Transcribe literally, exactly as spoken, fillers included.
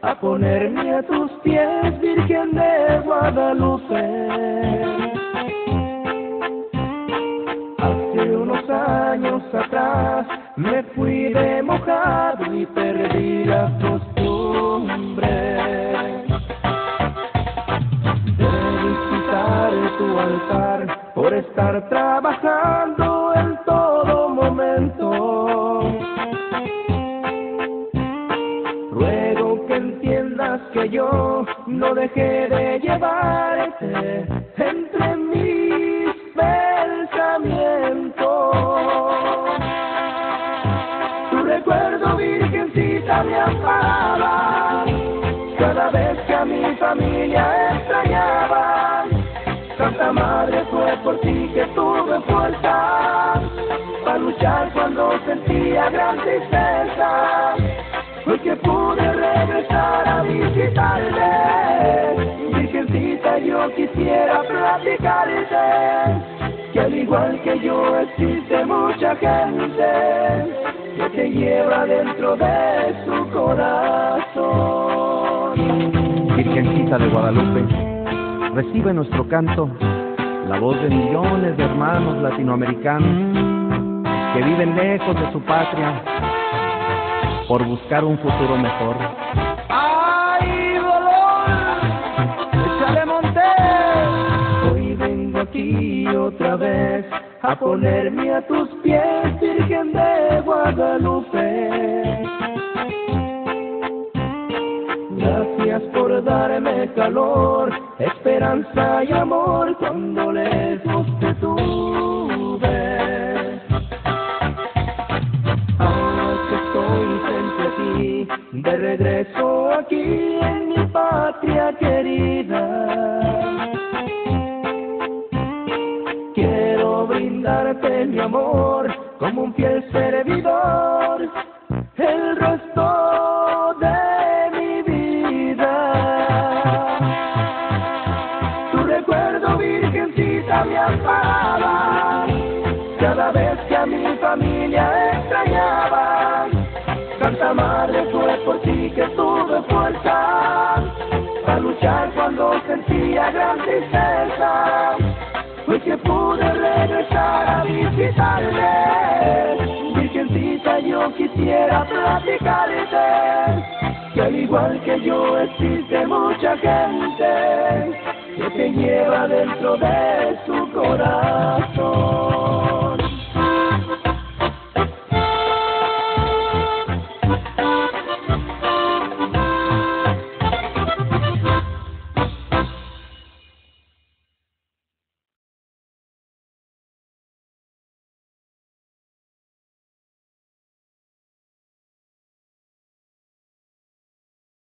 a ponerme a tus pies, Virgen de Guadalupe. Hace unos años atrás me fui de mojado y perdí la costumbre de visitar tu altar por estar trabajando en todo momento. Ruego que entiendas que yo no dejé de llevarte entre mis pensamientos. Tu recuerdo, Virgencita, me amparaba cada vez que a mi familia extrañaba. Santa Madre, fue por ti que tuve fuerza para luchar cuando sentía gran tristeza. Hoy que pude regresar a visitarte, Virgencita, yo quisiera platicarte que al igual que yo existe mucha gente que te lleva dentro de su corazón. Virgencita de Guadalupe, recibe nuestro canto, la voz de millones de hermanos latinoamericanos que viven lejos de su patria por buscar un futuro mejor. ¡Ay, dolor! ¡Échale, Montes! Hoy vengo aquí otra vez a ponerme a tus pies, Virgen de Guadalupe. Gracias por darme calor, esperanza y amor cuando lejos te tuve. De regreso aquí en mi patria querida, quiero brindarte mi amor como un fiel servidor el resto de mi vida. Tu recuerdo, Virgencita, me amparaba cada vez que a mi familia extrañaba. Santa Madre, fue por ti que tuve fuerza para luchar cuando sentía gran tristeza. Hoy que pude regresar a visitarte, Virgencita, yo quisiera platicarte que al igual que yo existe mucha gente que te lleva dentro de su corazón.